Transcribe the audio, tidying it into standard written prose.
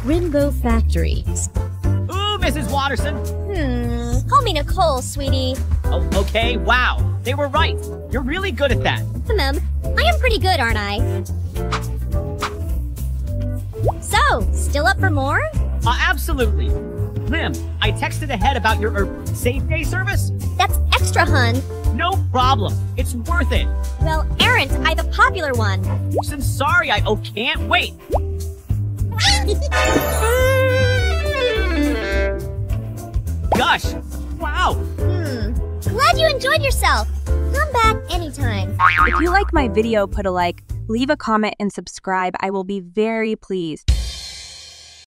Rainbow Factory. Ooh, Mrs. Watterson. Call me Nicole, sweetie. Oh, okay, wow. They were right. You're really good at that. I am pretty good, aren't I? So, still up for more? Absolutely. Lim, I texted ahead about your safe day service. That's extra, hun. No problem. It's worth it. Well, aren't I the popular one? I'm sorry, I can't wait. Gosh, wow. Glad you enjoyed yourself. Come back anytime. If you like my video, put a like, leave a comment, and subscribe. I will be very pleased.